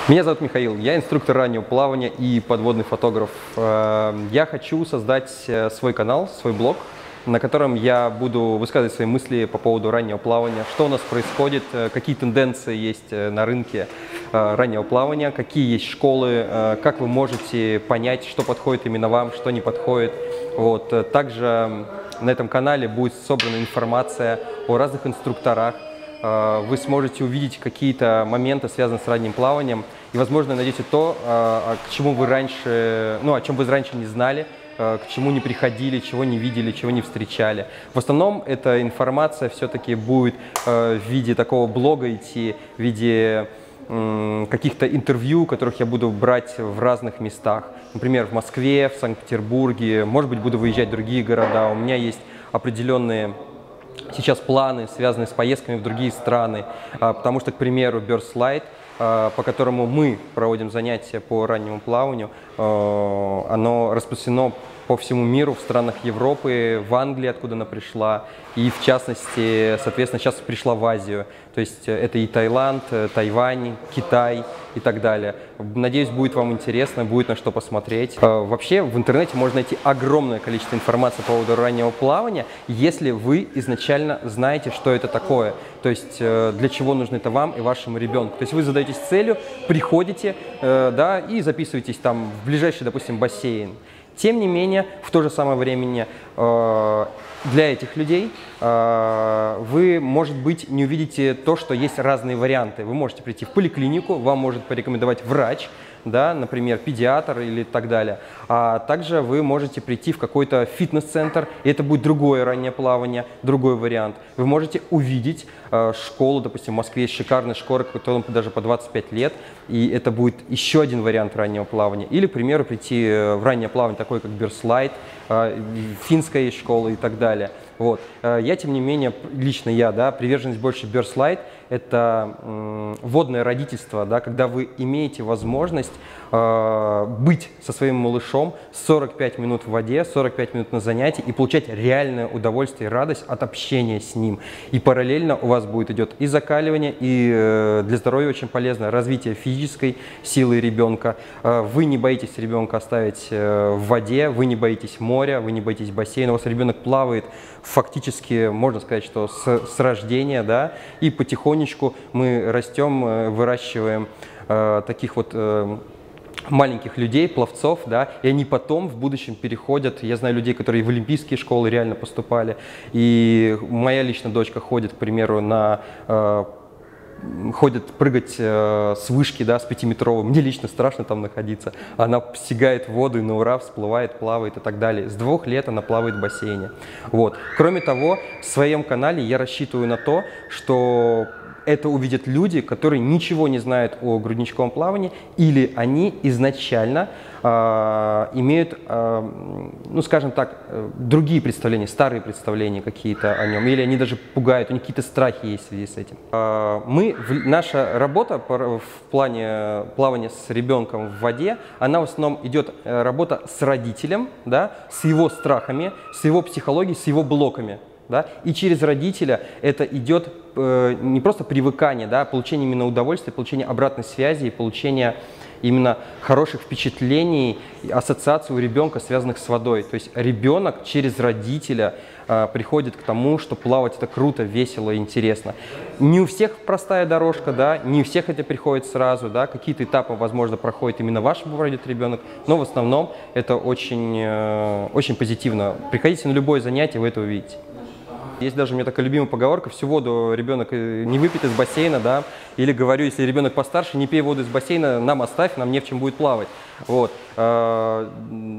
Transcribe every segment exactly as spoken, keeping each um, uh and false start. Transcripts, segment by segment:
Меня зовут Михаил, я инструктор раннего плавания и подводный фотограф. Я хочу создать свой канал, свой блог, на котором я буду высказывать свои мысли по поводу раннего плавания, что у нас происходит, какие тенденции есть на рынке раннего плавания, какие есть школы, как вы можете понять, что подходит именно вам, что не подходит. Вот. Также на этом канале будет собрана информация о разных инструкторах. Вы сможете увидеть какие-то моменты, связанные с ранним плаванием, и, возможно, найдете то, к чему вы раньше, ну, о чем вы раньше не знали, к чему не приходили, чего не видели, чего не встречали. В основном эта информация все-таки будет в виде такого блога идти, в виде каких-то интервью, которых я буду брать в разных местах. Например, в Москве, в Санкт-Петербурге, может быть, буду выезжать в другие города. У меня есть определенные сейчас планы, связанные с поездками в другие страны, потому что, к примеру, Burst Light, по которому мы проводим занятия по раннему плаванию, оно распространено по всему миру, в странах Европы, в Англии, откуда она пришла, и в частности, соответственно, сейчас пришла в Азию. То есть это и Таиланд, Тайвань, Китай и так далее. Надеюсь, будет вам интересно, будет на что посмотреть. Вообще в интернете можно найти огромное количество информации по поводу раннего плавания, если вы изначально знаете, что это такое. То есть для чего нужно это вам и вашему ребенку. То есть вы задаетесь целью, приходите, да, и записываетесь там в ближайший, допустим, бассейн. Тем не менее, в то же самое время э, для этих людей э, вы, может быть, не увидите то, что есть разные варианты. Вы можете прийти в поликлинику, вам может порекомендовать врач, да, например, педиатр или так далее. А также вы можете прийти в какой-то фитнес-центр, и это будет другое раннее плавание, другой вариант. Вы можете увидеть э, школу, допустим, в Москве есть шикарная школа, которая даже по двадцать пять лет, и это будет еще один вариант раннего плавания. Или, к примеру, прийти в раннее плавание, такое как Burst Light, э, финская есть школа и так далее. Вот. Я, тем не менее, лично я, да, приверженность больше Burst Light, это э, водное родительство, да, когда вы имеете возможность э, быть со своим малышом сорок пять минут в воде, сорок пять минут на занятии и получать реальное удовольствие и радость от общения с ним. И параллельно у вас будет идет и закаливание, и э, для здоровья очень полезно развитие физической силы ребенка. Э, вы не боитесь ребенка оставить э, в воде, вы не боитесь моря, вы не боитесь бассейна, у вас ребенок плавает фактически, можно сказать, что с, с рождения, да, и потихонечку мы растем, выращиваем э, таких вот э, маленьких людей, пловцов, да, и они потом в будущем переходят. Я знаю людей, которые в олимпийские школы реально поступали, и моя лично дочка ходит, к примеру, на э, ходит прыгать э, с вышки, да, с пятиметровой. Мне лично страшно там находиться. Она стигает в воду и на ура всплывает, плавает и так далее. С двух лет она плавает в бассейне. Вот. Кроме того, в своем канале я рассчитываю на то, что это увидят люди, которые ничего не знают о грудничковом плавании, или они изначально э, имеют, э, ну, скажем так, э, другие представления, старые представления какие-то о нем, или они даже пугают, у них какие-то страхи есть в связи с этим. Э, мы, в, наша работа в плане плавания с ребенком в воде, она в основном идет э, работа с родителем, да, с его страхами, с его психологией, с его блоками. Да? И через родителя это идет э, не просто привыкание, да, получение именно удовольствия, получение обратной связи, получение именно хороших впечатлений, ассоциаций у ребенка, связанных с водой. То есть ребенок через родителя э, приходит к тому, что плавать это круто, весело и интересно. Не у всех простая дорожка, да, не у всех это приходит сразу, да, какие-то этапы, возможно, проходит именно ваш пройдет ребенок, но в основном это очень, э, очень позитивно. Приходите на любое занятие, вы это увидите. Есть даже у меня такая любимая поговорка: всю воду ребенок не выпьет из бассейна, да, или говорю, если ребенок постарше, не пей воду из бассейна, нам оставь, нам не в чем будет плавать. Вот. Это,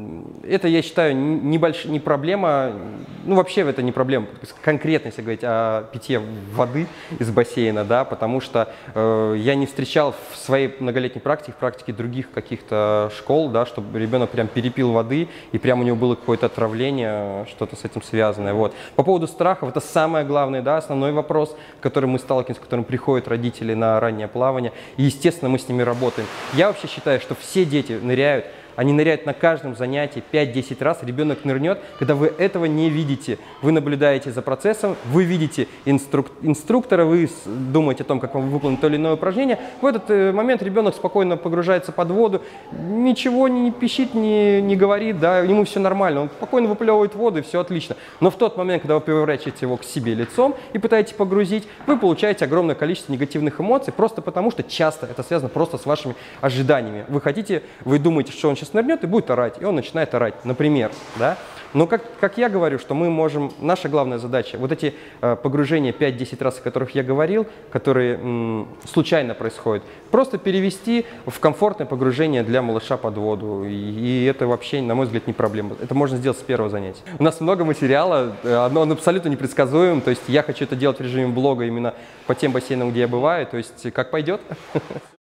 я считаю, не, больш... не проблема, ну вообще это не проблема, конкретно, если говорить о питье воды из бассейна, да, потому что э, я не встречал в своей многолетней практике, в практике других каких-то школ, да, чтобы ребенок прям перепил воды и прям у него было какое-то отравление, что-то с этим связанное. Вот. По поводу страхов, это самое главное, да, основной вопрос, с которым мы сталкиваемся, с которым приходят родители на раннее плавание, и, естественно, мы с ними работаем. Я вообще считаю, что все дети ныряют Они ныряют на каждом занятии пять-десять раз, ребенок нырнет, когда вы этого не видите. Вы наблюдаете за процессом, вы видите инструк... инструктора, вы думаете о том, как вам выполнить то или иное упражнение. В этот момент ребенок спокойно погружается под воду, ничего не пищит, не, не говорит, да, ему все нормально, он спокойно выплевывает воду, и все отлично. Но в тот момент, когда вы поворачиваете его к себе лицом и пытаетесь погрузить, вы получаете огромное количество негативных эмоций, просто потому что часто это связано просто с вашими ожиданиями. Вы хотите, вы думаете, что он сейчас нырнет и будет орать, и он начинает орать, например, да. Но как, как я говорю, что мы можем, наша главная задача, вот эти э, погружения пять-десять раз, о которых я говорил, которые м, случайно происходят, просто перевести в комфортное погружение для малыша под воду. И, и это вообще, на мой взгляд, не проблема. Это можно сделать с первого занятия. У нас много материала, оно он абсолютно непредсказуем, то есть я хочу это делать в режиме блога именно по тем бассейнам, где я бываю, то есть как пойдет.